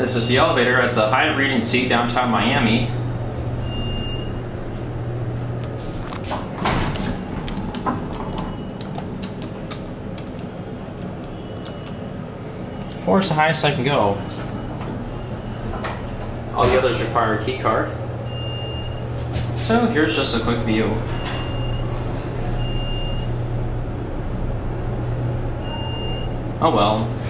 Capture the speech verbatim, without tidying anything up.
This is the elevator at the Hyatt Regency, downtown Miami. Four's the highest I can go. All the others require a key card. So here's just a quick view. Oh well.